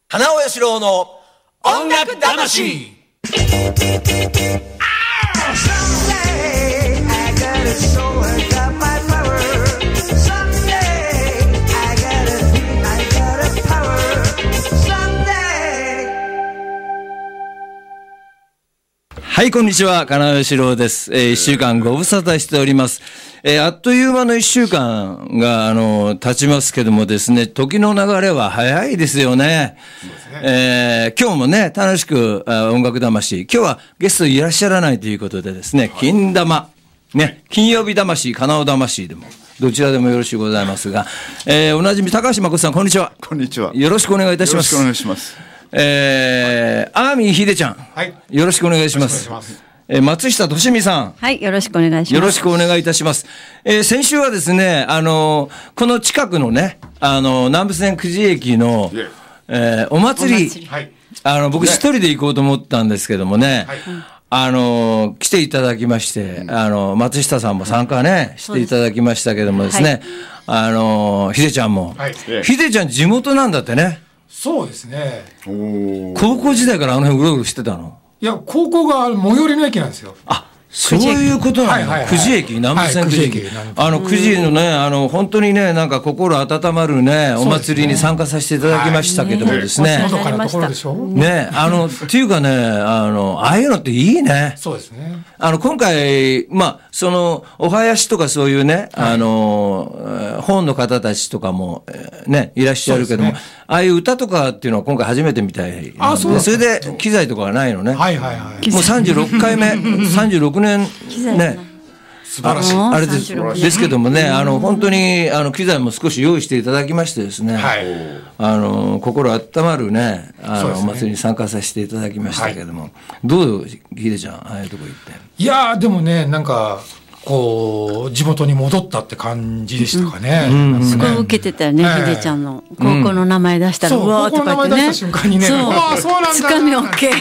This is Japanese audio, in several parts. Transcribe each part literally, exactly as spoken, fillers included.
花尾義郎の音楽魂。 はい、こんにちは。金尾義郎です。えー、一週間ご無沙汰しております。えー、あっという間の一週間が、あの、経ちますけどもですね、時の流れは早いですよね。えー、今日もね、楽しく音楽魂。今日はゲストいらっしゃらないということでですね、金玉。ね、金曜日魂、金尾魂でも。どちらでもよろしゅうございますが、えー、おなじみ高橋誠さん、こんにちは。 こんにちは。 よろしくお願いいたします。 よろしくお願いします。 えー、アーミーひでちゃん、はい、よろしくお願いします。えー、松下俊美さん、 はい、よろしくお願いします。 よろしくお願いいたします。えー、先週はですね、あのー、この近くのね、あのー、南武線久慈駅の、えー、お祭り、お祭り、はい、あの僕一人で行こうと思ったんですけどもね、はい、あのー、来ていただきまして、うん、あのー、松下さんも参加ね、していただきましたけどもですね、はい、あのー、ひでちゃんも、はい、ひでちゃん地元なんだってね。 そうですね。 高校時代からあの辺うろうろしてたの？ いや、高校が最寄りの駅なんですよ。 あ、そういうことなの。久慈駅、南武線久慈駅。あの、久慈のね、あの、本当にね、なんか心温まるね、お祭りに参加させていただきましたけどもですね。 のどかなところでしょ？ ね、あの、っていうかね、あの、ああいうのっていいね。 そうですね。 あの、今回、まあ、その、お囃子とかそういうね、あの、本の方たちとかも、ね、いらっしゃるけども、ああいう歌とかっていうのは今回初めてみたい。あ、そうです。それで機材とかはないのね。はいはいはい。もうさんじゅうろっかいめ、さんじゅうろくねんね。 素晴らしい。 あれです。ですけどもね、あの、本当に、あの、機材も少し用意していただきましてですね、はい、あの、心温まるね、あの、お祭りに参加させていただきましたけども、はい、どう、ひでちゃん、ああいうとこ行って。 いやー、でもね、なんか、こう地元に戻ったって感じでしたかね。 うんうん、すごい受けてたよね、ひでちゃんの高校の名前出したら、うわーとか言ってね。高校の名前出した瞬間にね、 ああそうなんだ。 つかみ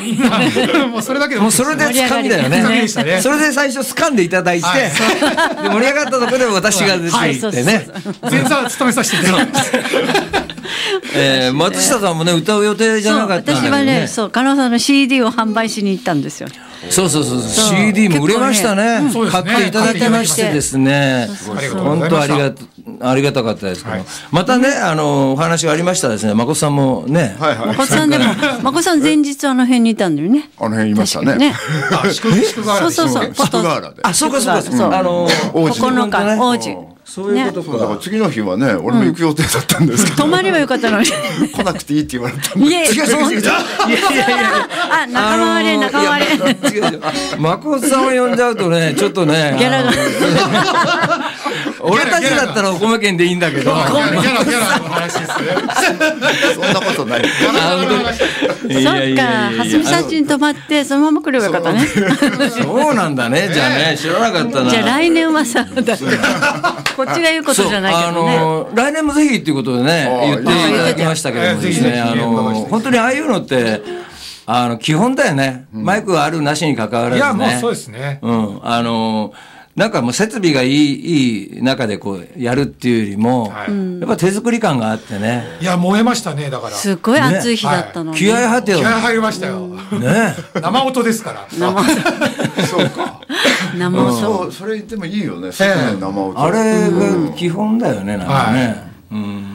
OK。 もうそれだけでもうそれでつかみだよね。それで最初掴んでいただいて、盛り上がったところで私が出て行ってね。 前座務めさせていただきます。 えー、松下さんもね歌う予定じゃなかったんだけどね。 私はね、そう加納さんの シーディー を販売しに行ったんですよ。 そうそうそう、シーディー も売れましたね。買っていただきましてですね、本当ありがありがたかったですけど、またねあのお話がありましたですね。誠さんもね、 誠さんでも誠さん前日あの辺にいたんだよね。 あの辺いましたね。 そうそうそう、 宿河原で。 あ、そうかそうか、あのここのか王子。 そういうことか。 だから次の日はね、俺も行く予定だったんですけど。 泊まればよかったのに。 来なくていいって言われたんで。 いやいやいやいや。あ、仲間割れ仲間割れ。 誠さんを呼んじゃうとね、ちょっとね。ギャラが。俺たちだったらお米券でいいんだけど。ギャラギャラギャラの話ですね。 そんなことない。 そっか、蓮見さん家に泊まってそのまま来ればよかったね。 そうなんだね。じゃあね、知らなかったな。 じゃあ来年はさ、だって。こっちが言うことじゃないけどね。 あの来年もぜひっていうことでね言っていただきましたけどもですね、あの本当にああいうのってあの基本だよね。マイクがあるなしに関わらずね。 いやもうそうですね。 うん、あのなんかもう設備がいいいい中でこうやるっていうよりも、はい、やっぱ手作り感があってね。 いや燃えましたね。だからすごい暑い日だったのに、 ね、はい、気合入ってよ。 気合入りましたよ。ね、生音ですから。 生音。 そうか。 生音。 そう、それ言ってもいいよね。生音。 あれが基本だよね。なんかね。うん、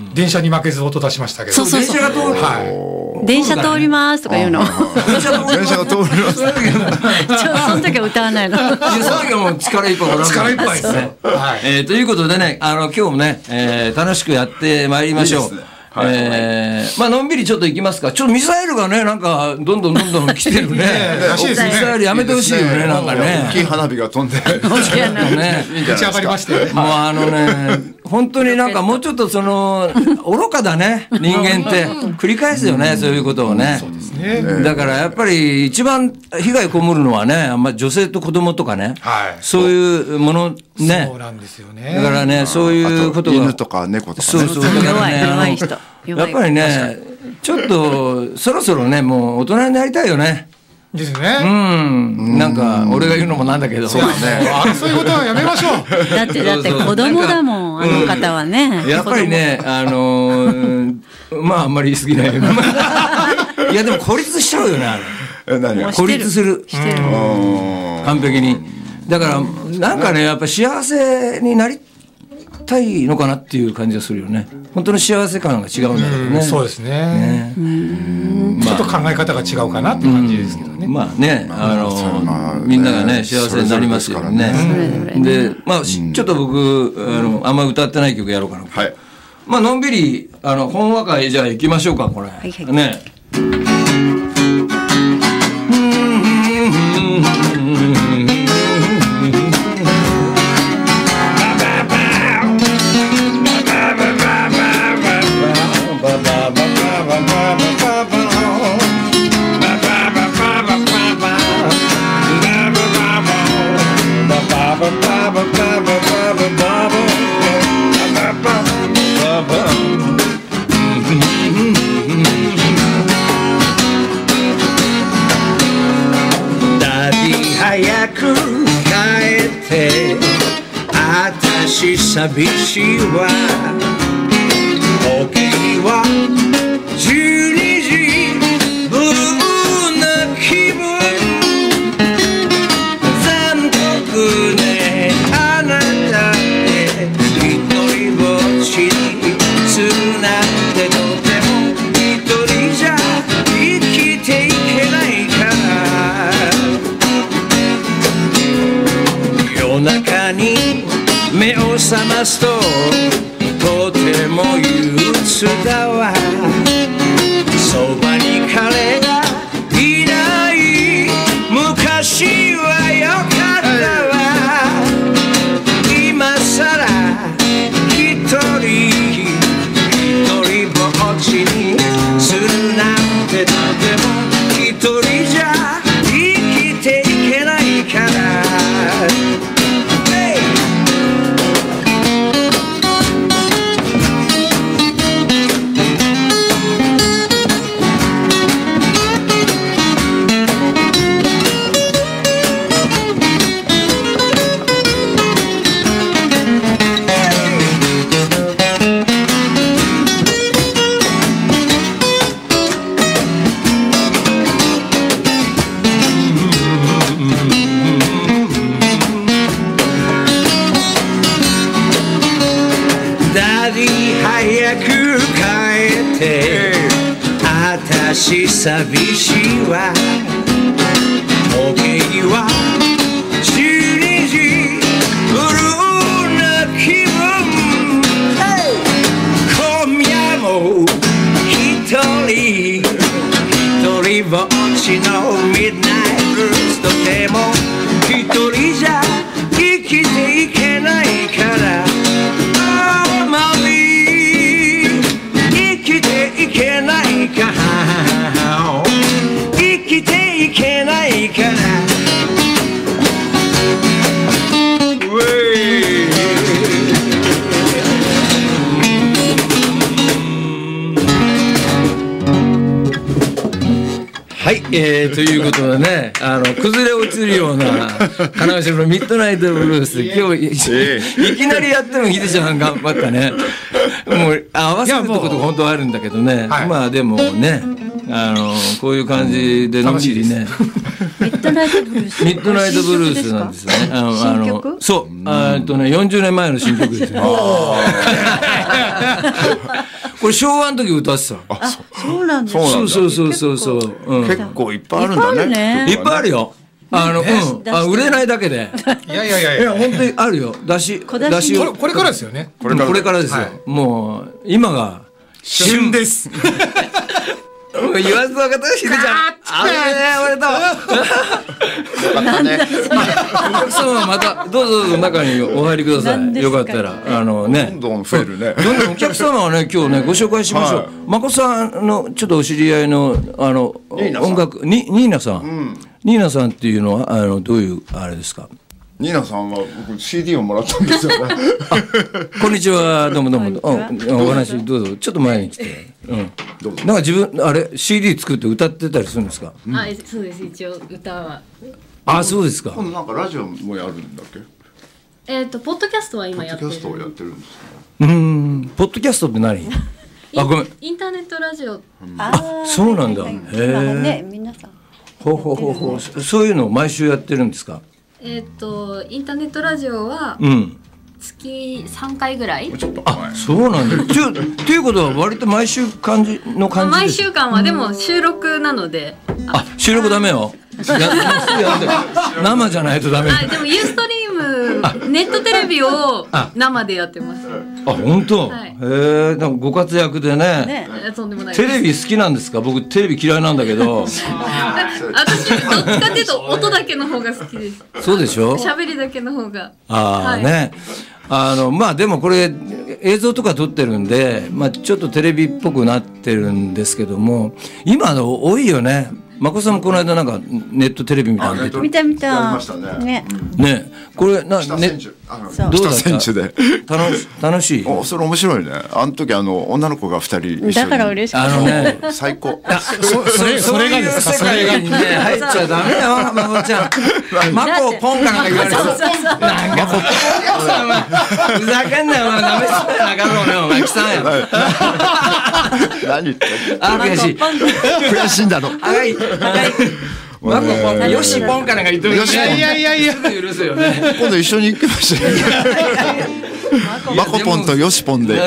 電車に負けず音出しましたけど。 そうそうそう。 電車が通る。 はい。電車通りますとか言うの。 電車が通ります。 その時は歌わないの。その時はもう力いっぱい。 力いっぱいですね。 はい。えー、ということでね、あの今日もね、えー、楽しくやってまいりましょう。はい、えー、まあのんびりちょっと行きますか。ちょっとミサイルがねなんかどんどんどんどん来てるね。 らしいですね。 ミサイルやめてほしいよね。なんかね。 大きい花火が飛んで。 ね。 打ち上がりまして。 もうあのね本当になんかもうちょっとその愚かだね人間って繰り返すよねそういうことをね。そうですね。だからやっぱり一番被害被るのはねあんまり女性と子供とかね。はい。そういうものね。 そうなんですよね。 だからねそういうことが。 犬とか猫とか。 そうそう。 弱い弱い人。 やっぱりね、ちょっとそろそろね、もう大人になりたいよね。 ですね。 うん、なんか俺が言うのもなんだけど。 そうですね。そういうことはやめましょう。 だってだって子供だもん、あの方はね。 やっぱりね、あのまああんまり言い過ぎないよね。 いやでも孤立しちゃうよねあれ。 え、何がもう孤立するしてる。 完璧に。だからなんかねやっぱ幸せになりたいのかなっていう感じがするよね。本当の幸せ感が違うんだけどね。 そうですね。 ねちょっと考え方が違うかなって感じですけどね。 まあね、あのみんながね幸せになりますよね。で、まあちょっと僕あのあんま歌ってない曲やろうかな。 はい。 まあのんびりあの本話会じゃあ行きましょうかこれ。 はいはいね。早く帰ってあたし寂しいわ時計はじゅうにじブルーな気分残酷ねあなたって一人ぼっちにするなんてとても一人じゃ生きていけないから夜中に目を覚ますととても憂鬱だわそばに彼がいない昔はよかったわ今さら一人一人ぼっちにするなんてとても一人じゃ生きていけないから寂しいわ時計はじゅうにじブルーな気分今夜も一人一人ぼっちのミッドナイトブルースとても一人じゃ生きていけないからあまり生きていけないから生きていけないからはい、えー、ということでねあの崩れ落ちるような金橋のミッドナイトブルース今日いきなりやってもヒデちゃん頑張ったねもう合わせるとこと本当はあるんだけどね、はい、まあでもねあのこういう感じでのんびりねミッドナイトブルースミッドナイトブルースなんですねあの新曲あのそうあとねよんじゅうねんまえの新曲ですねこれ昭和の時歌ってたあそうなんですそうそうそうそうそう、うん、 結構いっぱいあるんだねいっぱいあるよあの、うん、あ売れないだけでいやいやいやいや本当にあるよ出し出しこれこれからですよねこれからこれからですよ、はい、もう今が旬です言わずと分かったしひでちゃんあれね俺とよかったねお客様またどうぞどうぞ中にお入りくださいよかったらあのねどんどん増えるねどんどんお客様はね今日ねご紹介しましょう、はい、誠さんのちょっとお知り合いのあの音楽にニーナさん、うん、ニーナさんっていうのはあのどういうあれですかニーナさんは僕 シーディー をもらったんですよねこんにちはどうもどうもお話どうぞちょっと前に来て、うん、なんか自分あれ シーディー 作って歌ってたりするんですか、 うん、あそうです一応歌はあそうですか今度なんかラジオもやるんだっけえっ、ー、とポッドキャストは今やってるポッドキャストをやってるんですかうんポッドキャストって何インあごめんインターネットラジオあそうなんだはいはいへー今ね皆さんほうほうほうほうそそういうのを毎週やってるんですか？ えっ、とインターネットラジオはうん月さんかいぐらい、 ちょっとあそうなんだちょっていうことは割と毎週感じの感じ毎です週間はでも収録なので、 あ収録ダメよやややんで生じゃないとダメあでもユーストリームネットテレビを生でやってます。 あ本当、 はいへえでもご活躍でねねえとんでもないです。 テレビ好きなんですか？僕テレビ嫌いなんだけど私どっちかっていうと音だけの方が好きです。 そうでしょ？ 喋りだけの方が。 ああ、 はいねあのまあでもこれ映像とか撮ってるんで、まあ、ちょっとテレビっぽくなってるんですけども今の多いよね。まこさんもこの間なんかネットテレビみたいなの出て見た見たやりましたねねねこれなね北千住あのそうどうだった北千住で楽し楽しいおそれ面白いねあの時あの女の子が二人一緒にだから嬉しかあったのね最高そそれそれがですかそれがにね入っちゃダメよまこちゃんマコポンかなんか言われてそうそうそうなんかポンお前ふざけんなよお前ダメすんなよなかろうねお前来たんや何言ってあ悔しい悔しいんだろあがいあがいマコポンよしポンかなんか言ってるよしいやいやいやいや許すよね今度一緒に行きましたよマコポンとヨシポンであ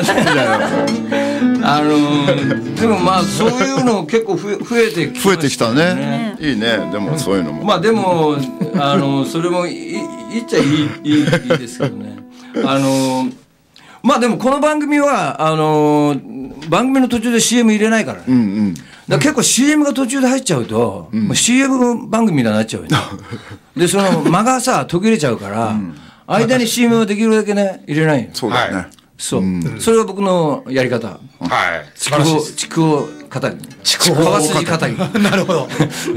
のーでもまあそういうの結構増え増えてき増えてきたねねいいねでもそういうのもまあでもあのそれもいい言っちゃいいいいいいですけどねあのまあでもこの番組はあの番組の途中で シーエム 入れないからね、 うんうんだから結構 シーエム が途中で入っちゃうと、もう シーエム 番組みたいになっちゃうよねでその間がさ途切れちゃうから、間に シーエム をできるだけね入れないよそうだよね、 はいそう、それが僕のやり方はい素ちくを晴らしいですちくを肩にちくを川筋肩になるほど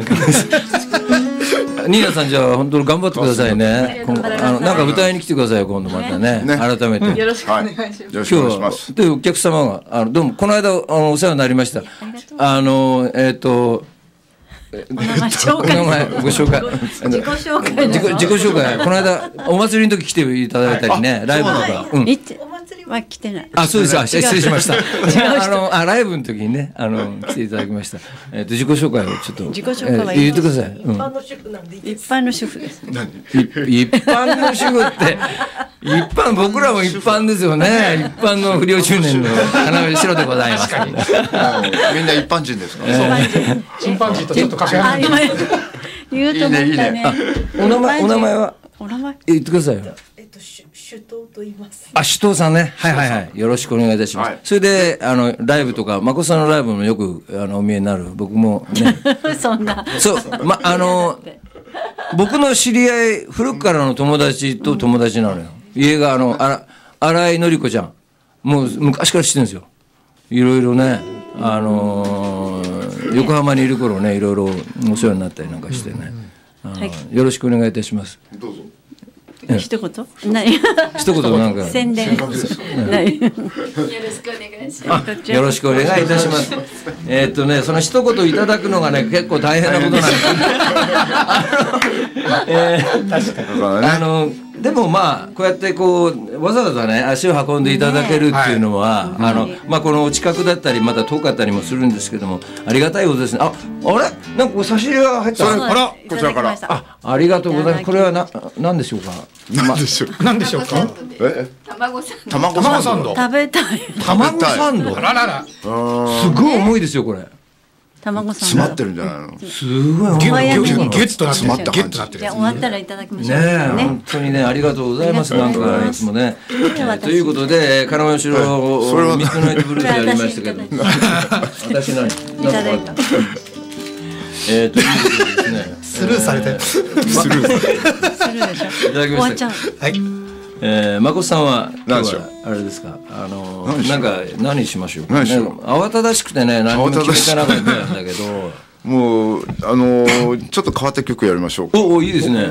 ニーナさんじゃあ本当に頑張ってくださいね。今後あのなんか歌いに来てくださいよ今度またね。 ね改めて。 よろしくおはい願いします。 よろしくお願いします今日でお客様があのどうもこの間あのお世話になりました。あのえっ、とお名前紹お名前介ご紹介。 自己紹介自己自己紹介この間お祭りの時来ていただいたりね、ライブとか。うん。 いつは来てないあ、そうです。あ、失礼しました。 うあの、あ、ライブの時にね、あの、来ていただきました。えっと、自己紹介をちょっと。 自己紹介はえー言ってください。うん。 一般の主婦ですい一般の主婦って一般僕らも一般ですよね一般の不良中年の花城でございますもうみんな一般人ですから、 チンパンジーとちょっとかけあ離れ今言うと思ったいいねいいねお名前お名前はお名前言ってくださいよえっと、しゅ首藤と言います。 あ首藤さんねはいはいはいよろしくお願いいたします、 はいそれであのライブとかまこさんのライブもよくあのお見えになる僕もねそんなそうまあの僕の知り合い古くからの友達と友達なのよ家があのあら新井紀子ちゃんもう昔から知ってるんですよいろいろねあのー横浜にいる頃ねいろいろお世話になったりなんかしてね、あのはいよろしくお願いいたしますどうぞ一言何一言なんか宣伝何よろしくお願いします。 よろしくお願いいたします。えーっとね、その一言いただくのがね、結構大変なことなんです。あの、えーだからねあのでもまあこうやってこうわざわざね足を運んでいただけるっていうのは、あのまあこのお近くだったりまた遠かったりもするんですけどもありがたいことですね。あ、あれなんかこう差し入れが入った。 それあらこちらからあ、ありがとうございます。これはな何でしょうか。 なんでしょう何でしょうかえ卵さん。 卵卵サンドサンド食べたい卵サンド。 あらららすごい重いですよこれ。 卵さん詰まってるんじゃないのすごい重い。 ギュッギュッ早めにギュッとなって詰まったるギュ感じッとなってるじゃあ終わったらいただきましょうねえ、本当にね、ありがとうございます。なんか、いつもね。えーということで、金丸城それはミッドナイトブルースやりましたけど。私何、 いただいたえーということでですね。 スルーされてスルーするでしょいただきました終わっちゃう。 はいえー、まこさんは、今何でしょう日はあれですか。あの何で、しょうんなか、何しましょうか。 何しようね慌ただしくてね、何も決めてなかったんだけど。 もうあのーちょっと変わった曲やりましょうかお、お、いいですね。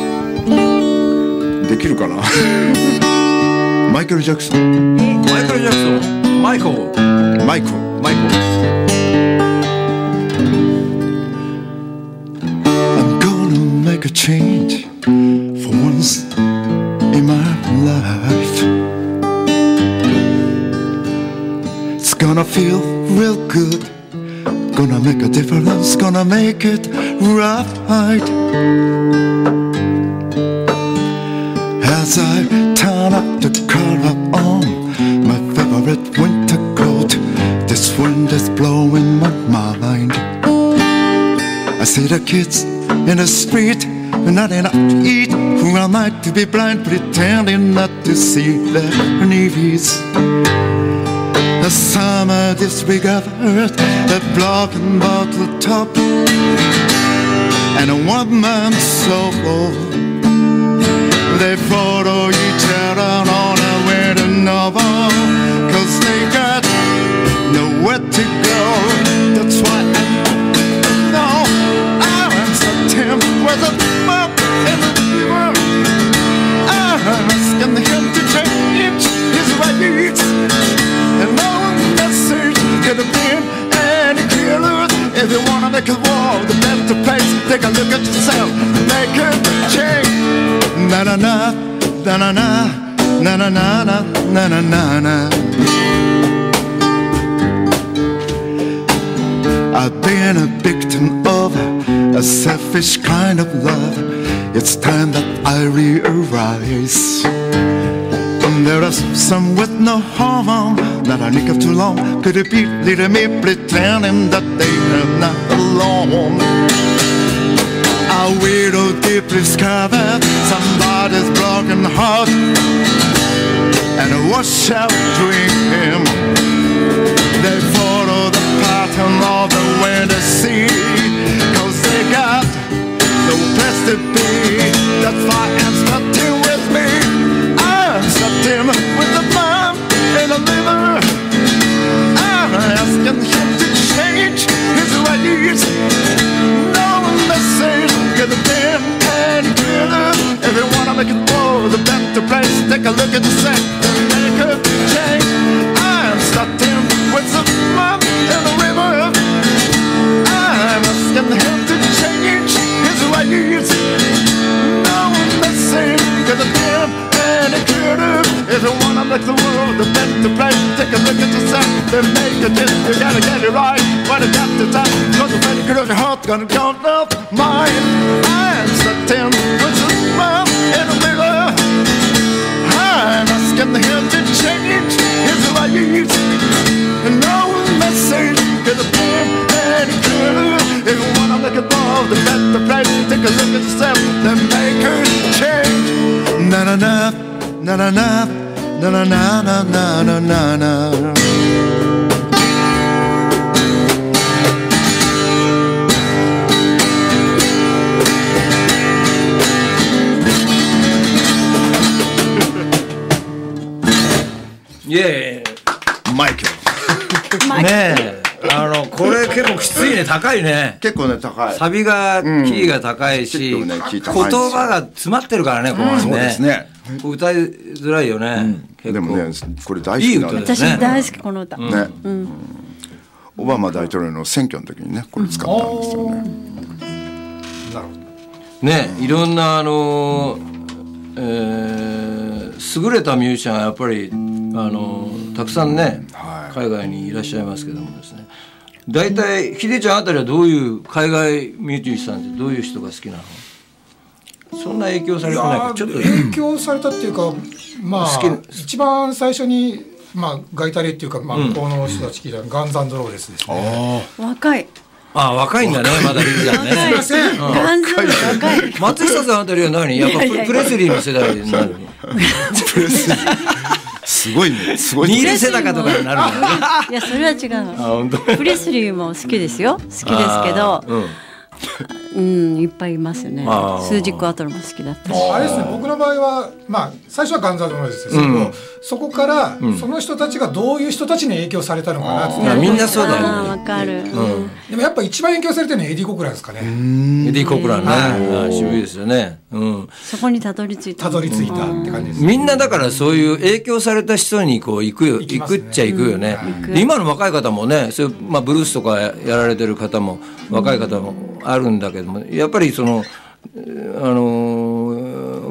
できるかなマイケル・ジャクソンマイケル・ジャクソン、マイコー、 マイクマイコー。 I'm gonna make a change for once in my life. It's gonna feel difference gonna make it right. As I turn up the collar on my favorite winter coat, this wind is blowing my mind. I see the kids in the street, not enough to eat. Who am I to be blind, pretending not to see their needs? The summer disregarded the broken bottle top and a one-man solo. They follow each other on a winter novel, 'cause they got nowhere to go. That's why I know I'm certain where the mouth and the river. I'm asking him to change his ways, and no message could have been any clearer. If you wanna make a world a better place, take a look at yourself, make a change. Na na na, na na na, na na na na, na na na na. I've been a victim of a selfish kind of love. It's time that I realize there are some with no harm, not a nick of too long. Could it be little me pretending that they are not alone? A widow deeply scarred somebody's broken heart, and a washout dream. They follow the pattern of the winter sea, 'cause they got no place to be. That's why I'm starting with me. I'm starting with the mom and the liver. I'm asking him to change his ways. No message could have been any clearer. If you wanna make it world a better place, take a look at yourself and make a change. I'm starting with the mom and the river. I'm asking him to change his ways. No message could have been any clearer. If you wanna make the world a better place, take a look at yourself and make a change. You gotta get it right when it comes to time, 'cause the better could have your heart gonna count up mine. I'm starting with the mom and the river. I'm asking him to change his ways. No message could have been any clearer. If you wanna make it world a better place, take a look at yourself and make her change. Na na na, na na na, na na na na na na na. イエーイ。 マイケル。 ねえ、あのこれ結構きついね、高いね。 結構ね高い。 サビがキーが高いし、 うんね、キー高い言葉が詰まってるからね、このね。 そうですね。 歌いづらいよね。うん、 でもね、これ大好きなんですね。私大好きこの歌。 ね、うん、オバマ大統領の選挙の時にね、これ使ったんですよね。 なるほど。ね、いろんなあの、えー、優れたミュージシャンがやっぱりあのたくさんね、はい、海外にいらっしゃいますけどもですね。大体ヒデちゃんあたりはどういう海外ミュージシャンってどういう人が好きなの？そんな影響されてないか、ちょっと影響されたっていうか、まあ一番最初にまあガイタレっていうか、まあ向こうの人たち聞いた、うん、ガンズ&ローレスですね。 若い。 ああ、若いんだね、まだヒデちゃんね。 すいません。 ガンズ若い。 松下さんあたりは何？やっぱプレスリーの世代になるの？ プレスリー。すごいね、すごい。 二レセダカとかになるんだね。 いや、それは違う。プレスリーも好きですよ。好きですけど。うん、いっぱいいますよね。数十個後も好きだったし。 あれですね、僕の場合は、まあ、最初はガンズ&ローゼスですけど、うん、そこから、うん、その人たちがどういう人たちに影響されたのかなって。 いや、みんなそうだよね。 わかる、うん。 でもやっぱ一番影響されてるのはエディ・コクランですかね。エディ・コクランね。渋いですよね。うん。 そこにたどり着いた。 たどり着いたって感じです。 みんなだからそういう影響された人にこう行くよ、行くっちゃ行くよね。今の若い方もね、そういうまあブルースとかやられてる方も若い方もあるんだけども、やっぱりそのあの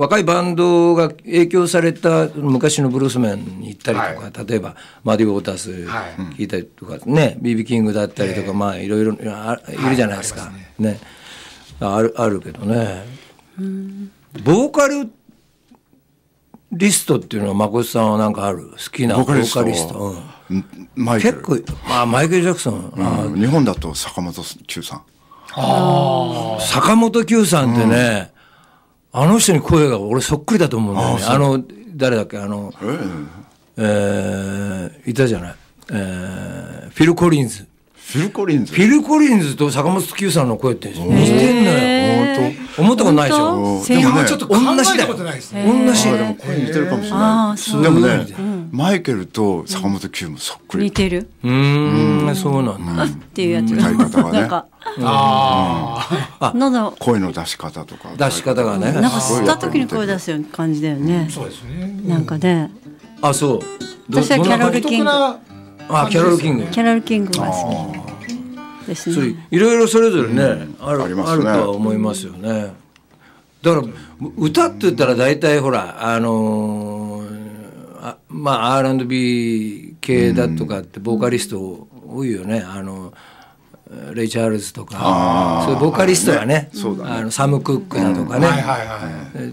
若いバンドが影響された昔のブルースメンに行ったりとか、はい、例えばマディ・ウォータース聞いたりとかね、ビービー キングだったりとか、まあいろいろいるじゃないですか、はい、あね、あるあるけどね、うん、ボーカルリストっていうのは誠さんはなんかある？好きなボーカリスト、リスト、うん、マイケル結構、まあ、マイケル・ジャクソン、 うん、日本だと坂本九さん。 あ坂本九さんってね、うん、あの人に声が俺そっくりだと思うんだよね。 あ, あの誰だっけ、あの、えーえー、いたじゃない、えー、フィル・コリンズフィル・コリンズフィル・コリンズと坂本九さんの声って似てんのよ。本当思ったことないでしょ。 でもね、ちょっと考えたことないですね。 同じ。 でも声似てるかもしれない。でもね、マイケルと坂本九もそっくり。 似てる。 うーん、そうなんだ。 っていうやつ。 歌い方がね。 ああ。喉声の出し方とか。 出し方がね。 なんか吸った時に声出すような感じだよね。 そうですね。 なんかね。 あ、そう。 私はキャロル・キング。 あ、キャロル・キング。 キャロル・キングが好き。ですね、 そういろいろそれぞれね、うん、ある、ありますね、あるとは思いますよね。だから歌って言ったら大体ほらあのー、あまあ アールアンドビー 系だとかってボーカリスト多いよね。あのレイ・チャールズとかそういうボーカリストが ね, ね, ねあのサム・クックだとかね、うんはいはいはい、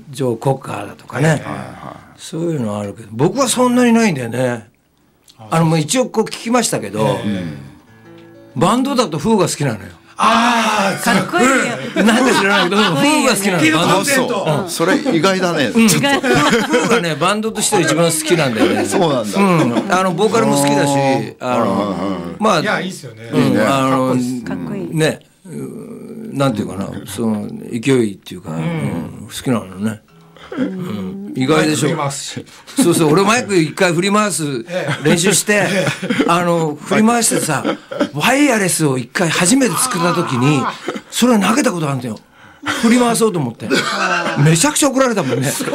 ジョー・コッカーだとかね、はいはいはい、そういうのあるけど僕はそんなにないんだよね。あのもう一応こう聞きましたけど、バンドだとフーが好きなのよ。 ああ、 かっこいいよ。 なんで知らないけど、フーが好きなのよ。バンド、うん、それ意外だね。 うん、フーがね、バンドとして一番好きなんだよね。 そうなんだ。 うん、あのボーカルも好きだし、あのまあ、 いやいいですよね。 うん、あのかっこいいね、なんていうかな、その勢いっていうか、うん、好きなのね。うん、意外でしょ。そうそう、俺マイク一回振り回す練習して、あの振り回してさ、ワイヤレスを一回初めて作った時にそれを投げたことあるんだよ。振り回そうと思ってめちゃくちゃ怒られたもんね。いつ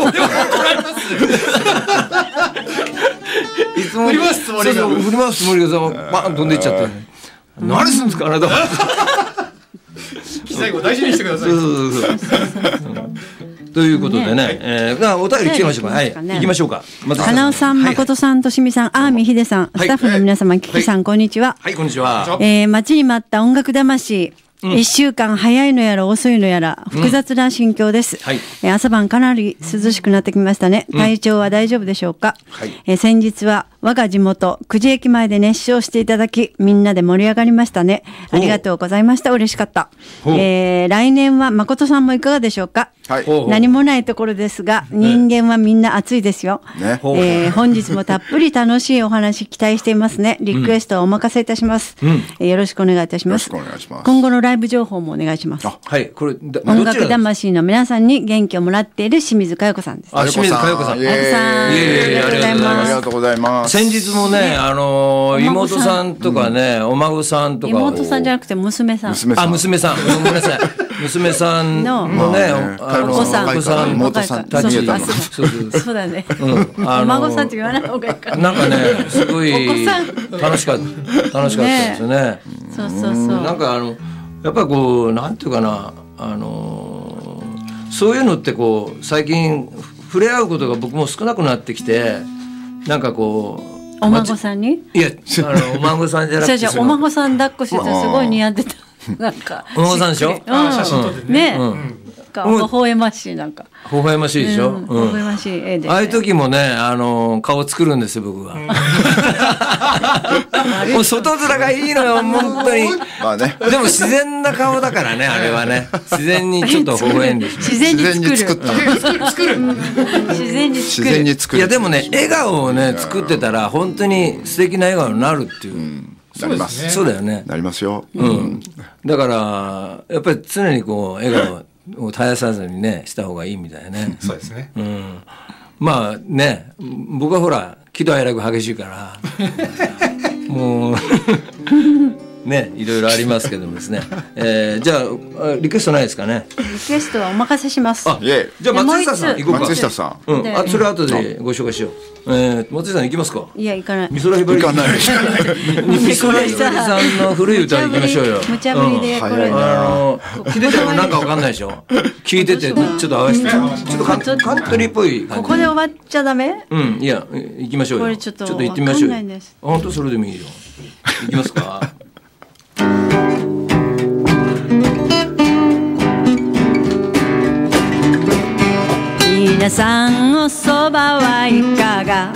も振り回すつもりがそうそう振り回すつもりがさバーン飛んでいっちゃって、ね、何するんですかあなたは。 最後大事にしてください。そうそうそうそうということでね、ねえー、お便り来てましょうか。はい、行きましょうか。 花尾さん、誠さん、としみさん、あーみひでさん、スタッフの皆様、キキさん、こんにちは。 はい、こんにちは。 えー、待ちに待った音楽魂。うん、いっしゅうかん早いのやら遅いのやら複雑な心境です、うんはいえー、朝晩かなり涼しくなってきましたね。体調は大丈夫でしょうか、うんはいえー、先日は我が地元久慈駅前で熱唱していただきみんなで盛り上がりましたね。ありがとうございました。嬉しかった、えー、来年は誠さんもいかがでしょうか、はい、何もないところですが人間はみんな熱いですよ、ねえー、本日もたっぷり楽しいお話期待していますね。リクエストをお任せいたします、うんえー、よろしくお願いいたします。よろしくお願いします。今後のライブ情報もお願いします。 はい、これ音楽魂の皆さんに元気をもらっている清水佳代子さんです。 あ、清水佳代子さん、 佳代子さん、ありがとうございます。 ありがとうございます。 先日もね、あの妹さんとかね、お孫さんとか、 妹さんじゃなくて娘さん、 あ、娘さん、ごめんなさい、娘さんのね、あのお子さん、 妹さんたち、 そうだね。お孫さんって言わない方がいいか。 なんかね、すごい楽しかった楽しかったですよね。 そうそうそう。 なんかあのやっぱりこうなんていうかな、あのそういうのってこう最近触れ合うことが僕も少なくなってきて、なんかこう。 お孫さんに？ いや、あのお孫さんじゃなくて、 じゃあお孫さん抱っこしててすごい似合ってた。なんかお孫さんでしょ？ 写真撮ってね。 微笑ましい、なんか微笑ましいでしょ、 微笑ましい絵で。 ああいう時もね、あの顔作るんですよ僕は。もう外面がいいのよ本当に。 まあね。 でも自然な顔だからね、あれはね。自然にちょっと微笑んでしまう。 自然に作る。 作る。 自然に作る。 自然に作る。 いやでもね、笑顔をね作ってたら本当に素敵な笑顔になるっていう。 なります。 そうだよね。 なりますよ。 うん。だからやっぱり常にこう笑顔を絶やさずにねした方がいいみたいなね。 そうですね。 うん。まあね、僕はほら喜怒哀楽激しいからもうね、いろいろありますけどもですね、えー、じゃあリクエストないですかね。 リクエストはお任せします。 あ、じゃあ松下さん行こうか。 松下さん、 うん、あ、それ後でご紹介しよう。えー、松下さん行きますか。 いや、行かない。 美空ひばり行かない美空ひばりさんの古い歌行きましょうよ。 無茶ぶりでこれ、 あの聞いててもなんかわかんないでしょ。聞いててちょっと合わせて、ちょっとカンカントリーっぽい感じ。 ここで終わっちゃダメ？ うん、いや行きましょうよ。 これちょっと行ってみましょうよ。 わかんないです。 本当それでもいいよ。行きますか。 皆さんおそばはいかが。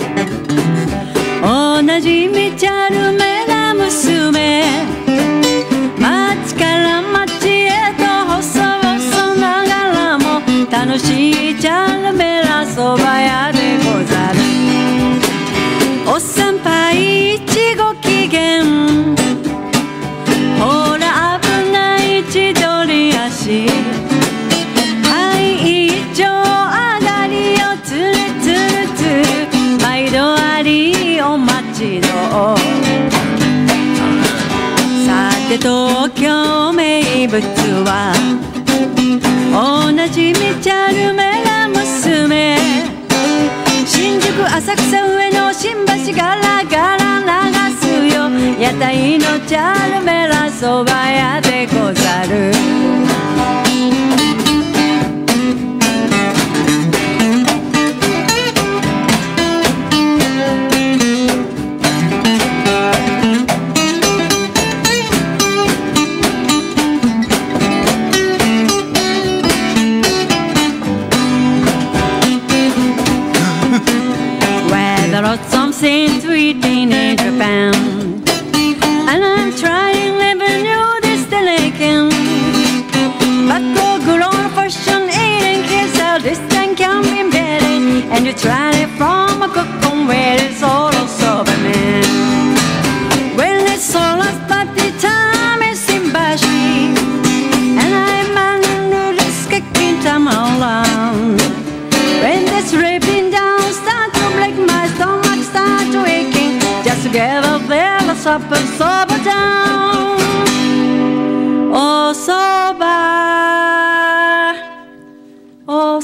同じみちゃるめな娘、町から町へと細々ながらも楽しいチャルメラそば屋でござる。お参拝いちご機嫌、ほら危ない千鳥足、はい一丁上がりよつるつるつる、毎度ありお待ちど。さて東京名物は同じみちゃるめな娘、新宿浅草上野新橋ガラガラ流すよ、屋台のチャルメラそば屋でござる。Something sweet in Japan, and I'm trying living new destination. But go grown fashion eating kids how this thing can be better, and you try it from a cocoon where it's all so bad. When it's all us, but the time is in Bashi, and I'm under the kicking time around. When this ripping down start to break my stomach start to aching, just together there let's up and sober down. Oh sober, oh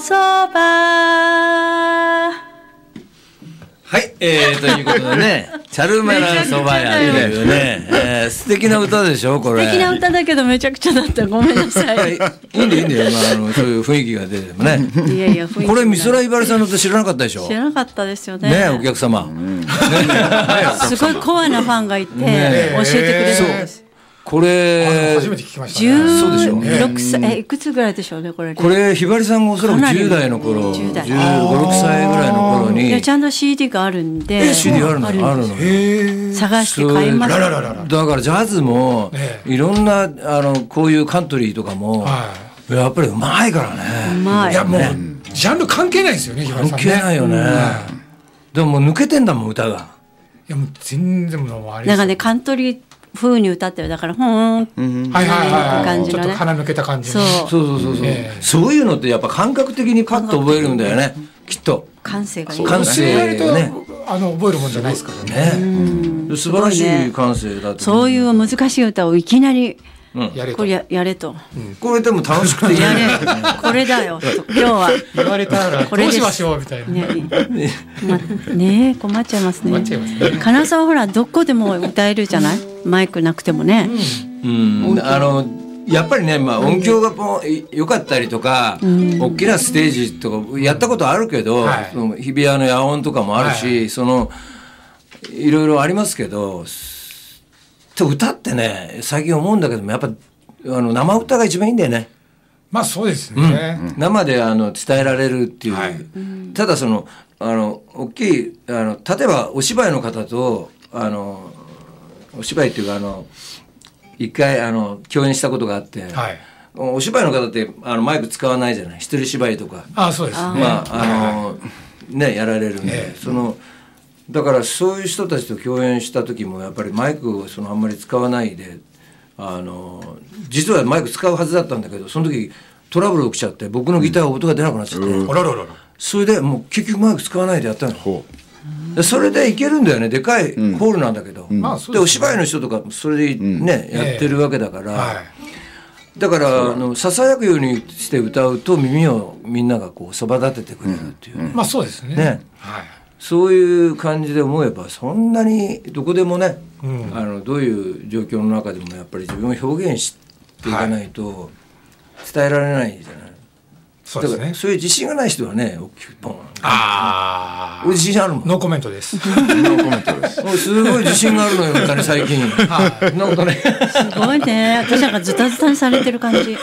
sober. はい、えー、ということでね、チャルメラそば屋というね、えー、素敵な歌でしょこれ。 素敵な歌だけどめちゃくちゃだった。ごめんなさい。 いいんだよいいんだよ、まあ、あのそういう雰囲気が出てもね。 いやいや、雰囲気これ美空ひばりさんの歌知らなかったでしょ。 知らなかったですよね。 ね、お客様。 すごいコアなファンがいて、教えてくれるんです。 あこれの初めて聞きましたじゅね。 うろくさい、えいくつぐらいでしょうねこれ。 これひばりさんがおそらくじゅう代の頃、じゅうご、ろくさいぐらいの頃に。 いやちゃんと シーディー があるんで。 シーディー あるのあるの。 探して買いました。 だからジャズもいろんなあのこういうカントリーとかもやっぱりうまいからね。 うまい。 いやもうジャンル関係ないですよね。 関係ないよね。でももう抜けてんだもん歌が。 いやもう全然もうあれ。 なんかねカントリー風に歌ってるだからふーんはいはいはい、 感じのね、 ちょっと鼻抜けた感じの。 そうそうそうそう、えー、そういうのってやっぱ感覚的にパッと覚えるんだよねきっと。 感性がいい。 感性がねあの覚えるもんじゃないですからね。 ね素晴らしい感性だと、ね、 そういう難しい歌をいきなり、うん、 やれとこれ や, やれと、 うん、これでも楽しくていいやれこれだよ今日は言われたらどうしましょうみたいなねえ、ま、ね困っちゃいますね。 困っちゃいますね。 金沢ほらどこでも歌えるじゃないマイクなくてもね、 うん、うん、あのやっぱりね、まあ、音響が良かったりとか、うん、大きなステージとかやったことあるけど、はい、その日比谷の野音とかもあるし、はい、そのいろいろありますけど歌ってね最近思うんだけどもやっぱあの生歌が一番いいんだよね。 まあそうですね、 うん、生であの伝えられるっていう、はい、ただそのあの大きいあの例えばお芝居の方とあのお芝居っていうかあの一回あの共演したことがあって、はい、お芝居の方ってあのマイク使わないじゃない一人芝居とか。 ああそうですね、 まああの、はい、ねやられるんで、えー、そのだからそういう人たちと共演した時もやっぱりマイクをそのあんまり使わないであの実はマイク使うはずだったんだけどその時トラブル起きちゃって僕のギター音が出なくなっちゃって、うん、それでもう結局マイク使わないでやったの。 でそれでいけるんだよね。でかいホールなんだけど、 まあそうですねでお芝居の人とかそれでね、やってるわけだから、 はい。 だからあのささやくようにして歌うと耳をみんながこうそば立ててくれるっていうね、 まあそうですね。 ねはい。 そういう感じで思えばそんなにどこでもね、 うんあのどういう状況の中でもやっぱり自分を表現していかないと伝えられないじゃない。 そうですね。 だからそういう自信がない人はね大きくポン。 あ俺自信あるもん。 ノーコメントです。 ノーコメントです。 俺すごい自信があるのよ歌に最近。そんなことね。 すごいね。私なんかズタズタにされてる感じ。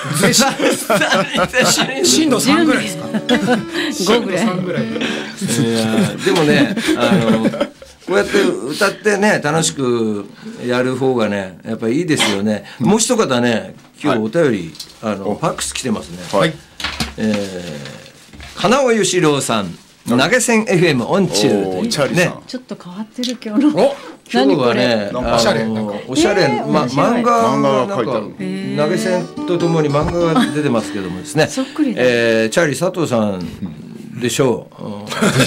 震度さんぐらいですか。 ごぐらい。 さんぐらい。 いやでもねあのこうやって歌ってね楽しくやる方がねやっぱりいいですよね。もう一方ね今日お便り、はい、あのファックス来てますね。 はい。 えー、金尾義郎さん投げ銭 エフエム オンチューチャーリーさん、 ね、 ちょっと変わってる今日の。 今日はねなんかあおしゃれのおしゃれ、 えーま、 面白い漫画漫画がなんかが書いてある投げ銭とともに漫画が出てますけどもですねそっくりだえー、チャーリー佐藤さんでしょう、うん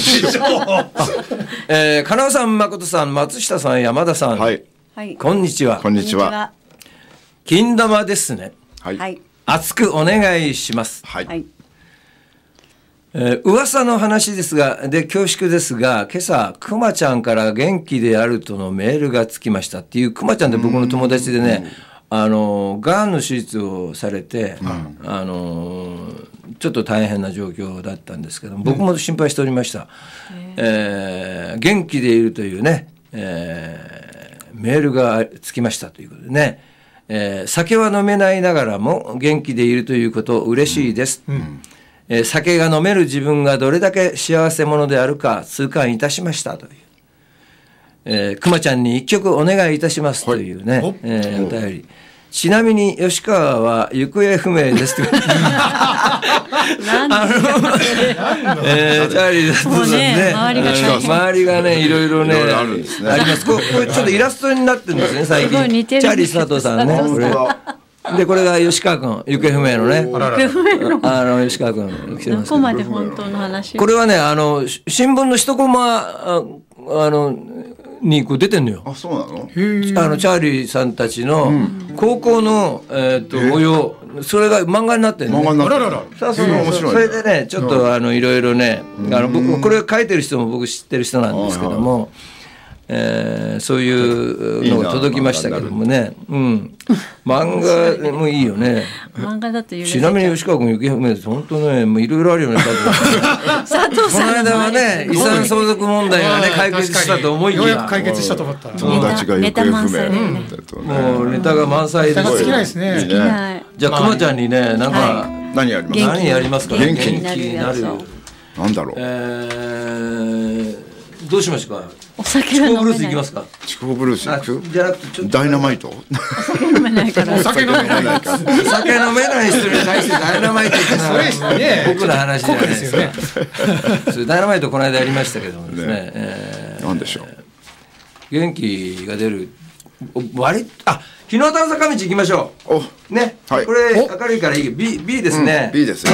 えー、金尾さん誠さん松下さん山田さん、 はい。 はい。 こんにちはこんにちは。 金玉ですねはい。 はい。 熱くお願いします。 はい。 はい。 えー噂の話ですがで恐縮ですが今朝くまちゃんから元気であるとのメールがつきましたっていうくまちゃんって僕の友達でねあのがんの手術をされて、あのちょっと大変な状況だったんですけど僕も心配しておりました、えー元気でいるというね、えーメールがつきましたということでね、えー酒は飲めないながらも元気でいるということ嬉しいです、えー酒が飲める自分がどれだけ幸せ者であるか痛感いたしましたという、えー、くまちゃんに一曲お願いいたしますというね、 はいえーお便り。ちなみに吉川は行方不明ですというなんでえーチャーリーだともうねね周りがあの周りがねいろいろねいろいろあるんですねあります。ここれちょっとイラストになってるんですね最すごい似てる近チャーリー佐藤さんねこれでこれが吉川君行方不明のねあの吉川君来てますけどどこまで本当の話。 これはねあのし新聞の一コマああのにこう出てんのよ。 あ、そうなの？ あのチャーリーさんたちの高校の、えー、と模様それが漫画になってるね。 漫画になってる。 あらららそうそうそう面白いそれでねちょっとあのいろいろねあの僕これ書いてる人も僕知ってる人なんですけども、えーそういうのが届きましたけどもね、うん漫画もいいよね。 漫画だと許せちなみに吉川君行方不明です本当ねもういろいろあるよね佐藤このさん間はね遺産相続問題がね解決したと思いきようやくや解決したと思ったら。 友達が行方不明だとね。 もうネタが満載です好きないですね。 いいね。 はい。 じゃあくまちゃんにねなんか何やります？ 元気何やりますか元気になるやつをなんだろう。 えーどうしましょうか。 お酒チコブルーが飲めない。 スいきますか。 チコブルースあ行く？ じゃなくてちょっとダイナマイト？ 飲めないから。 お酒飲めないか。 酒飲めない人に対してダイナマイトってそれのはね僕の話じゃないですか。 酷ですそれダイナマイトこの間やりましたけどもですね。 ねえーなんでしょう。 元気が出るお割あ日の当たる坂道行きましょお、 うね。 はいこれ明るいからいい B B ですね。 B ですよ。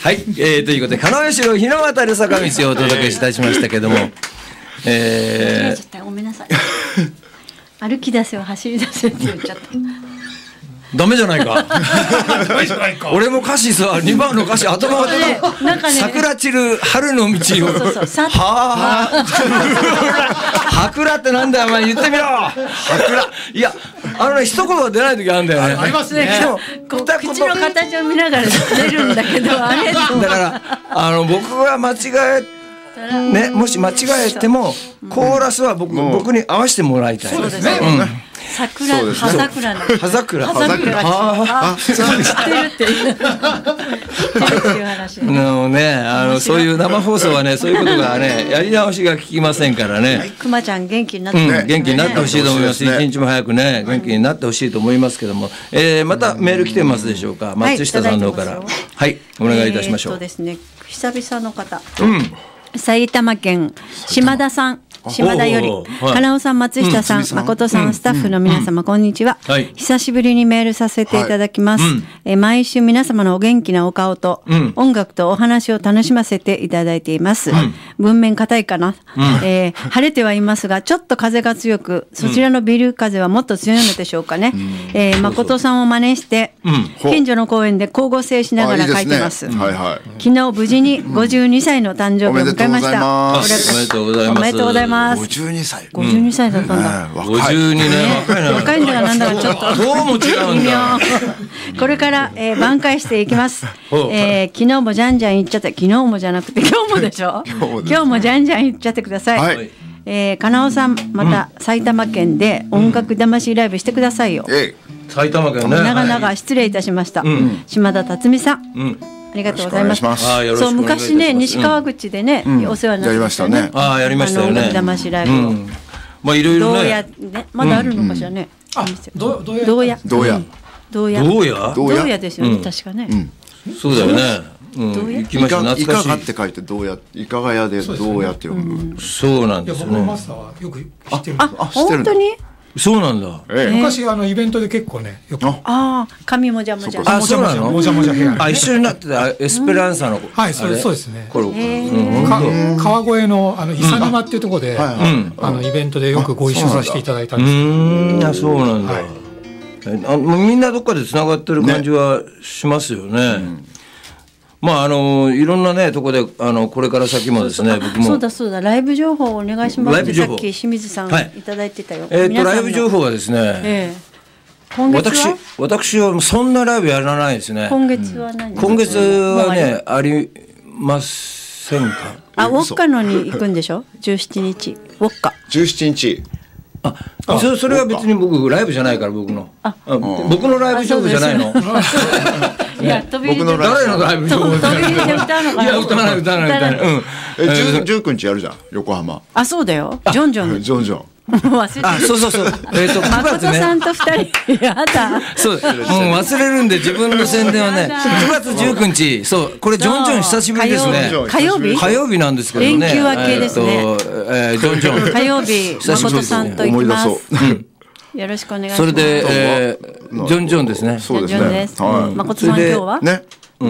はい、えー、ということで金吉の日の渡る坂道をお届けいたしましたけども、えー、 ごめんなさい。歩き出せは走り出せって言っちゃった。 ダメじゃないか。俺も歌詞さ、にばんの歌詞頭が出て、なんかね、桜散る春の道を。そうそうそう、はあ。はくらってなんだよ、お前言ってみろ。はくら。いや、あのね、一言は出ない時あるんだよね。 ありますね。 でも、口の形を見ながら出るんだけど、あれだから、あの、僕が間違え、ね、もし間違えても、コーラスは僕、僕に合わせてもらいたい。 そうですね。桜、葉桜の。 葉桜。 葉桜。ああ、知ってるっていう。知ってるっていう話。 のね、あの、そういう生放送はね、そういうことがね、やり直しが聞きませんからね。 くまちゃん元気になってうん、元気になってほしいと思います。一日も早くね、元気になってほしいと思いますけども、えー、またメール来てますでしょうか。松下さんの方から。はい、お願いいたしましょう。 そうですね、久々の方。うん。埼玉県島田さん。島田より、金尾さん、松下さん、誠さん、スタッフの皆様、こんにちは。久しぶりにメールさせていただきます。え毎週皆様のお元気なお顔と、音楽とお話を楽しませていただいています。文面硬いかな。えー晴れてはいますが、ちょっと風が強く、そちらのビル風はもっと強いのでしょうかね。えー誠さんを真似して、近所の公園で交互制しながら書いてます。昨日無事にごじゅうにさいの誕生日を迎えました。 おめでとうございます。 おめでとうございます。 ごじゅうにさい。 ごじゅうにさいだったんだ。 ごじゅうにねん若いな。 若いんだかなんだかちょっと。 どうも違うんだ。 これからえー挽回していきます。えー昨日もじゃんじゃん言っちゃって、昨日もじゃなくて今日もでしょ。今日もじゃんじゃん言っちゃってください。えー金尾さん、また埼玉県で音楽魂ライブしてくださいよ。 埼玉県ね。 長々失礼いたしました。島田辰巳さん。ありがとうございます。そう、昔ね、西川口でね、お世話になりましたね。 ああ、やりましたよね。 音楽魂ライブを。 まあ、いろいろね。 どうやね、まだあるのかしらね。 どうやどうやどうやどうやどうやどうやですよね、確かね。 そうだよね。行きました。懐かしい。 いかがって書いてどうやいかがやでどうやって読む。 そうなんですよね。 僕のマスターはよく知ってる。 あ、本当に。 そうなんだ。 昔あのイベントで結構ねよく。 ああ、髪もじゃもじゃ。 あ、そうなの。 もじゃもじゃヘア。 あ、一緒になってたエスペランサの。 はい、そうですね。 これ川越のあの伊佐沼っていうところであのイベントでよくご一緒させていただいたんです。 うん、あ、そうなんだ。あ、みんなどっかでつながってる感じはしますよね。まああのいろんなねとこであのこれから先もですね、僕もそうだそうだ、ライブ情報をお願いしますってさっき清水さんいただいてたよ。 えっとライブ情報はですね、私私はそんなライブやらないですね。 今月は何？ 今月はねありませんか。 あ、ウォッカのに行くんでしょ？じゅうしちにちウォッカ。 じゅうしちにち。 あ、そそれは別に僕ライブじゃないから僕の。僕のライブ情報じゃないの。 いや、飛び入りで誰のライブ情報じゃない。 飛び入りで歌うのかな。 いや、歌わない歌わない歌わない。うん。 え、じゅうくにちやるじゃん、横浜。 あ、そうだよ。ジョンジョン。 ジョンジョン。 忘れてる。 あ、そうそうそう。えっと、 誠さんと二人。やだ。 そう、もう忘れるんで自分の宣伝はね、くがつじゅうくにち、そう、これジョンジョン久しぶりですね。 火曜日？ 火曜日なんですけどね。 連休明けですね。 えっと、ジョンジョン。 火曜日、誠さんと行きます。よろしくお願いします。 それで、ジョンジョンですね。 そうですね。 誠さん今日は？ ね。 うん。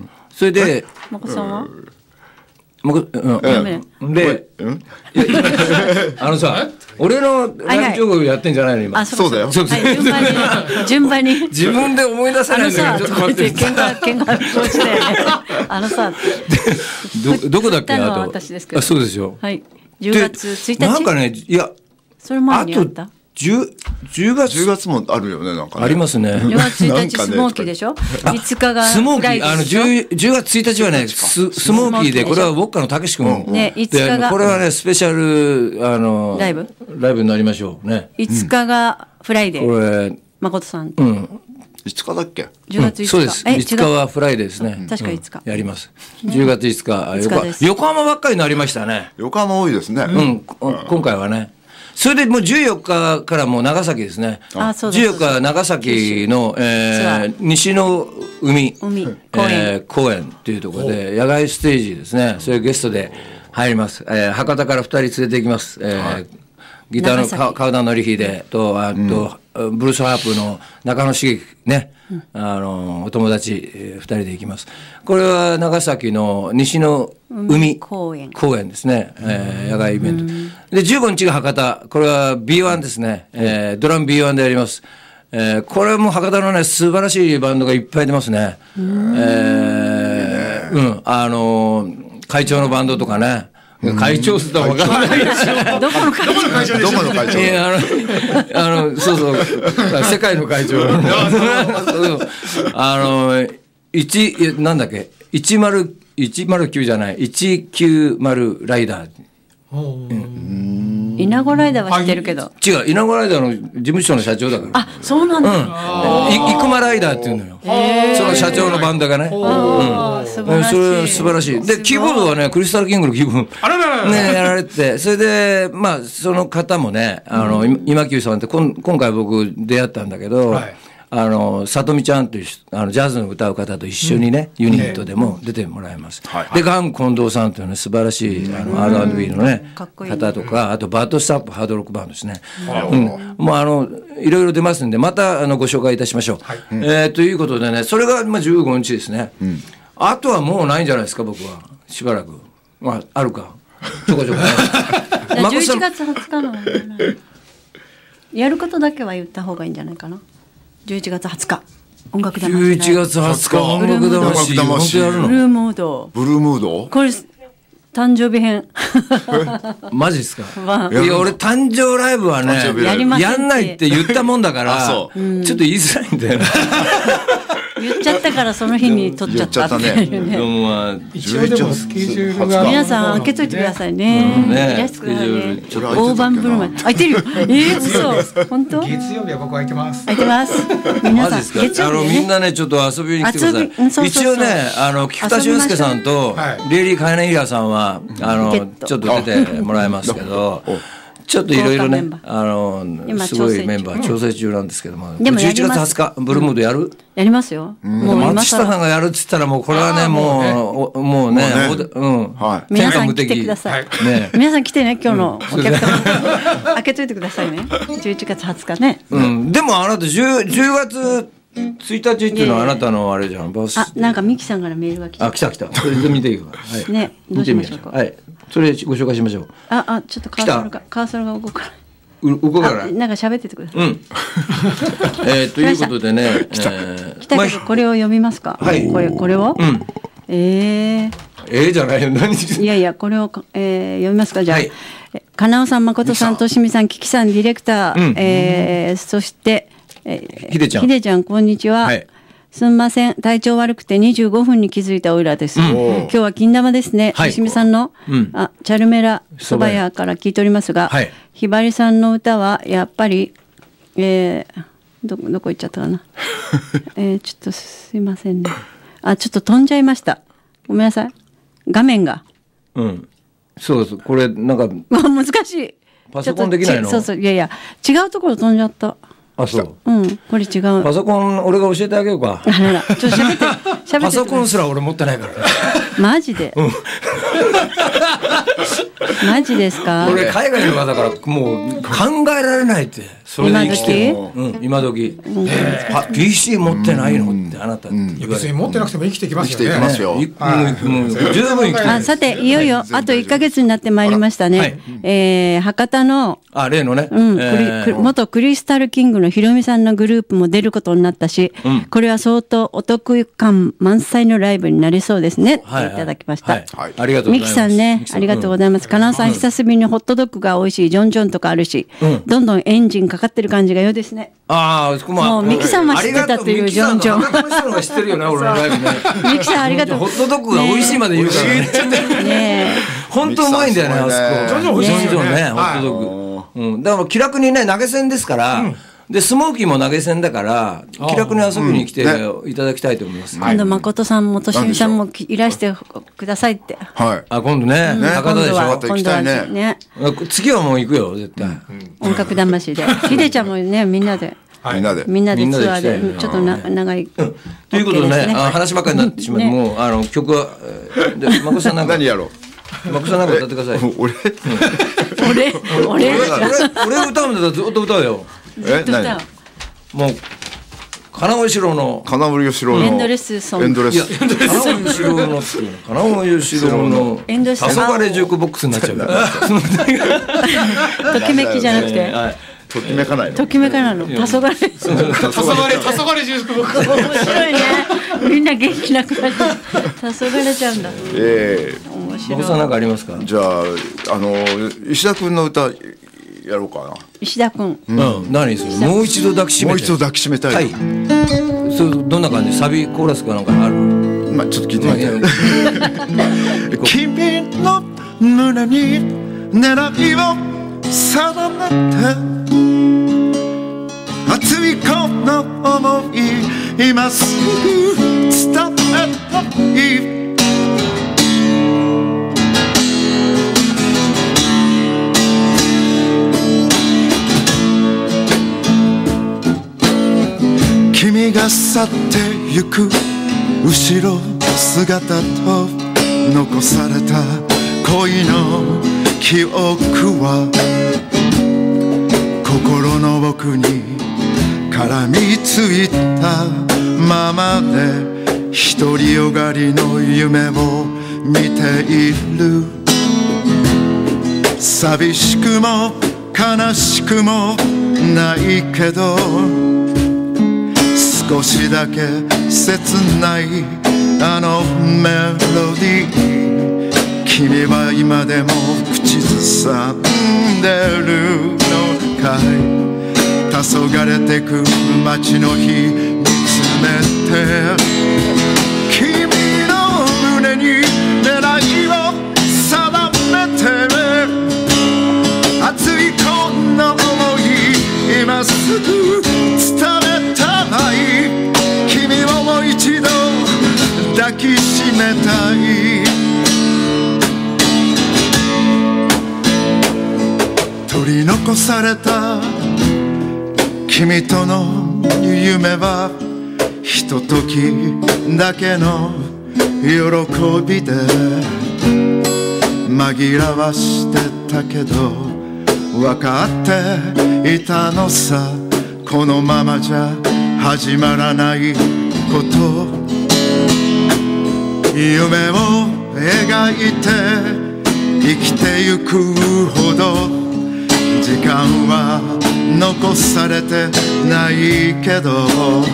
それで、 誠さんは？ うん。で、あのさ、俺のライブ情報やってんじゃないの今。 そうだよ。 順番に順番に自分で思い出さないんだけど、ちょっと待って。 喧嘩喧嘩こうしてあのさ、 どどこだっけあと。あ、そうですよ。 はい。じゅうがつついたち。 なんかね、いや、 それ前にあった。 じゅう、じゅうがつ。 じゅうがつもあるよね、なんか。 ありますね。 じゅうがつついたちスモーキーでしょ？いつかが。 スモーキー、あの、じゅうがつついたちはね、スモーキーで、これはウォッカのたけし君。 ね、いつかが。 これはね、スペシャル、あの、 ライブライブになりましょうね。 いつかがフライデー。 これ、 誠さん。 うん。 いつかだっけ？ じゅうがついつか。 そうです。いつかはフライデーですね。 確かいつか。 やります。じゅうがついつか。横浜ばっかりになりましたね。 横浜多いですね。 うん。今回はね。それでもうじゅうよっかからもう長崎ですね。 あ、そうです。 じゅうよっか長崎の、えー、西の海、 海公園、えー、公園っていうところで野外ステージですね。それゲストで入ります。えー、博多からふたり連れて行きます。えー、ギターの川田典秀とあと、 ブルースハープの中野茂樹ね、うん、あのお友達、えー、ふたりで行きます。これは長崎の西の海公園、公園ですね、えー、野外イベントで、じゅうごにちが博多、これは ビーワン ですね、えー、ドラム ビーワン でやります。えー、これも博多のね素晴らしいバンドがいっぱい出ますね。うん、えー、うんあのー、会長のバンドとかね。会長すると分からないですよ。 どこの会長？ どこの会長？ いやあのあのそうそう世界の会長。あの一なんだっけ一丸一丸九じゃない一九丸ライダー。 イナゴライダーは知ってるけど。 違うイナゴライダーの事務所の社長だから。 あそうなんだ。うん。 い生間ライダーっていうのよ。その社長のバンドがね。うん。 素晴らしい。 それ素晴らしい。でキーボードはねクリスタルキングのキーボード。あららら。ねやられて、それでまあその方もねあの今久さんってこん今回僕出会ったんだけど。あの里美ちゃんというあのジャズの歌う方と一緒にね、うん、ユニットでも出てもらいます、はい、でガン近藤さんというね素晴らしいあの アールアンドビー のね方とかあとバッドスタップハードロックバンドですね、うん、もうあのいろいろ出ますんでまたあのご紹介いたしましょう、はいえー、ということでねそれがまあじゅうごにちですね、うん、あとはもうないんじゃないですか僕はしばらくまああるかちょこちょこねじゅういちがつはつかのやることだけは言った方がいいんじゃないかな。じゅういちがつはつか音楽魂。 じゅういちがつはつか音楽魂本当やるの。 ブルームード。 ブルームード。 これ誕生日編。 マジですか。まあ、いや俺誕生ライブはねやりませんってやんないって言ったもんだからちょっと言いづらいんだよね。 言っちゃったからその日に撮っちゃったっていうね。 一応でもスケジュールが皆さん開けといてくださいね。イラストがね大盤振る舞い開いてるよ。えー嘘本当？ 月曜日は僕開いてます。 開いてます。皆さん月曜日あのみんなねちょっと遊びに来てください。一応ねあの菊田俊介さんとレイリーカイナイラさんはあのちょっと出てもらいますけど。ちょっといろいろね、あのすごいメンバー調整中なんですけども、じゅういちがつはつかブルームードやる？ やりますよ。 もう松下さんがやるっつったらもうこれはねもうもうね、うん皆さん来てください。皆さん来てね今日のお客様開けといてくださいね。じゅういちがつはつかね。 うん。でもあなたじゅうがつついたちっていうのはあなたのあれじゃん。 あなんかミキさんからメールが来た。 あ来た来た。それで見ていくわ。はい。 ねどうしましょうか。 はい。それご紹介しましょう。 あ、あ、ちょっとカーソルがカーソルが動かない。 動かない。 なんか喋っててください。 うん。えー、ということでね。 来た。来たけどこれを読みますか。はい。これこれを。うん。ええ。 ええじゃないよ何。 いやいやこれを、えー、読みますかじゃあ。はい、かなおさん誠さんとしみさんキキさんディレクター、うん、えー、そして、えー、 ひでちゃんひでちゃんこんにちは。はい。すみません体調悪くてにじゅうごふんに気づいたオイラです、うん、今日は金玉ですね、はい、しみさんの、うん、あチャルメラそば屋から聞いておりますが、はい、ひばりさんの歌はやっぱり、えー、ど, どこ行っちゃったかな、えー、ちょっとすいませんねあちょっと飛んじゃいましたごめんなさい画面がうんそうそうこれなんか難しいパソコンできないのそうそういやいや違うところ飛んじゃったあそううんこれ違うパソコン俺が教えてあげようかあららちょっと喋って喋ってパソコンすら俺持ってないからマジで、うん、マジですか俺海外の方だからもう考えられないってそれで生きてるの今時、うん、今時、うんえー、ピーシー 持ってないのってあなたって言われて、うん、 別に持ってなくても生きていきますよね生きていきますよ、ねはい、もう十分生きてるあさていよいよあといっかげつになってまいりましたね、はいえー、博多のあ例のね、 うんえー、元クリスタルキングのひろみさんのグループも出ることになったし、うん、これは相当お得感満載のライブになりそうですね、はいはい、いただきました、はいはい、 ありがとうございますミキさんねありがとうございますかなおさん、うん、久しぶりにホットドッグが美味しいジョンジョンとかあるし、うん、どんどんエンジンかかってる感じが良いですねああ、 もうミキさんは知ってたというジョンジョンミキさんの人が知ってるよね俺のライブねミキさんありがとうホットドッグが美味しいまで言うからねね本当うまいんだよねあそこジョンジョン美味しいジョンジョンねホットドッグ、うん、だから気楽にね投げ銭ですから、うんでスモーキーも投げ銭だから気楽に遊びに来ていただきたいと思います、 うんね、今度誠さんもとしみさんもいらしてくださいって、 はい、 あ今度ね、うん、博多でしょ今度は行きたいね、ね次はもう行くよ絶対、うんうん、音楽魂でひでちゃんもねみんなでみんなでみんなでツアーでちょっとな長い、うん、 ということでね、ねあ話ばっかりになってしまう、ね、もうあの曲はで誠さんなんか何やろう誠さんなんか歌ってください俺俺俺俺俺歌うんだったらずっと歌うよえ何もう金尾四郎の金森義郎のエンドレスソングエンドレスいや金尾義郎のっていうの金尾義郎のエンドレス黄昏ジュークボックスになっちゃうからときめきじゃなくてはいときめかないのときめかなの黄昏黄昏黄昏重複僕面白いねみんな元気なくなって黄昏ちゃうんだええ面白僕さんなんいかありますか？ じゃああの石田君の歌やろうかな。 石田君うん何それもう一度抱きしめてもう一度抱きしめたい。 はいそうどんな感じサビコーラスかなんかある？ まあちょっと聞いてみて。 行こう君の胸に狙いを定めて熱いこの想い今すぐ伝えたい君が去ってゆく後ろ姿と残された恋の記憶は心の奥に絡みついたままで独りよがりの夢を見ている寂しくも悲しくもないけど少しだけ切ないあのメロディー君は今でも口ずさんでるのかい黄昏てく街の日見つめて君の胸に狙いを定めて熱いこの想い今すぐ伝えたい君をもう一度抱きしめたい取り残された君との夢はひとときだけの喜びで紛らわしてたけど分かっていたのさこのままじゃ始まらないこと夢を描いて生きてゆくほど時間は残されてないけど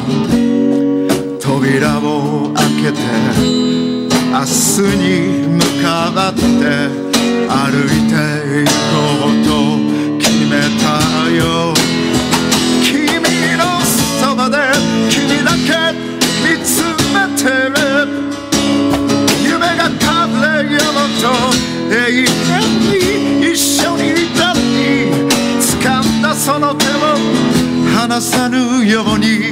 扉を開けて明日に向かって歩いていこうと決めたよ君のそばで君だけ見つめてる夢がかぶれようと永遠に一緒にいたに掴んだその手を離さぬように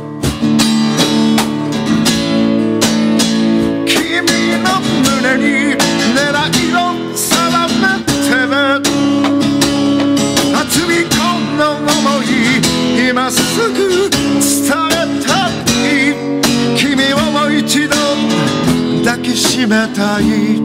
君の胸に狙いを定めて熱いこの想い今すぐ伝えたい君をもう一度抱きしめたい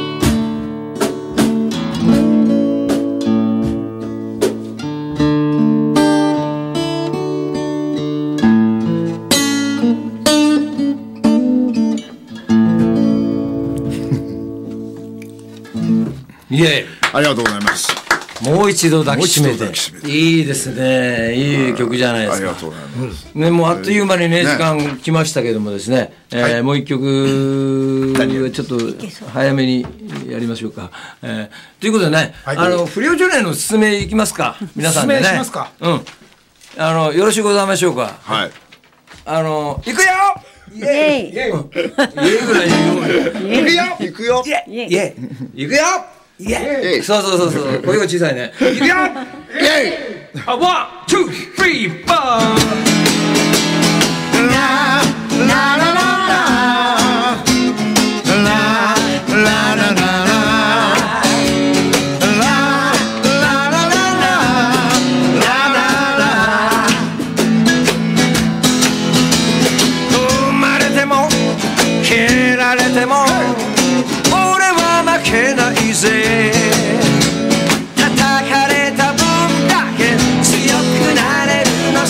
イエーありがとうございます。 もう一度抱きしめてもう一度抱きしめていいですねいい曲じゃないですかありがとうございます。 ね、もうあっという間にね、 ね時間来ましたけどもですね、えーはいもう一曲、ちょっと早めにやりましょうか。えーということでね、 はいあの、不良女連の勧めいきますか、皆さんでね。 勧めしますかうん。あの、よろしゅうございましょうか。 はい。 あの、行くよイエイイエイぐらい言うよ。行くよ行くよ。 イエイイエイ行くよイエイイそうそうそうそう、声が小さいね。行くよイエイ。 あ、ワン、ツー、スリー、フォー。生まれても蹴られても俺は負けないぜ叩かれた分だけ強くなれるの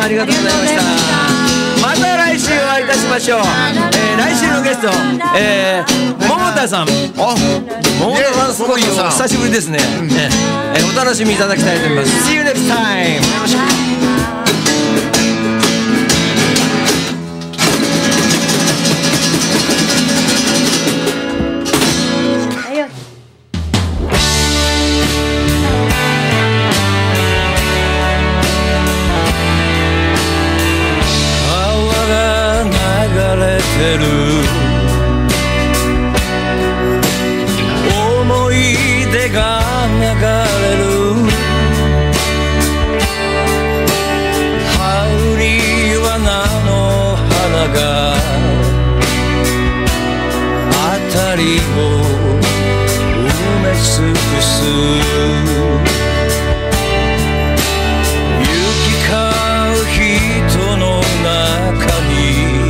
んありがとうございました。また来週お会いいたしましょう。えー、来週のゲスト、えー、桃田さん。桃田さんすごいよ、久しぶりですね。えー、お楽しみいただきたいと思います。See you next time。よろしく。 思い出が流れる羽振は菜の花が辺りを埋め尽くす行き交う人の中に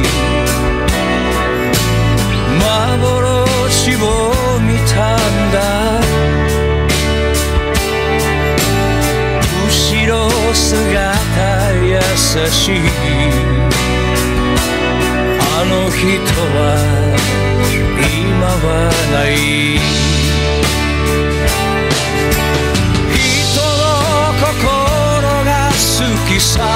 幻を見たんだ後ろ姿優しいあの人は今はない人の心が好きさ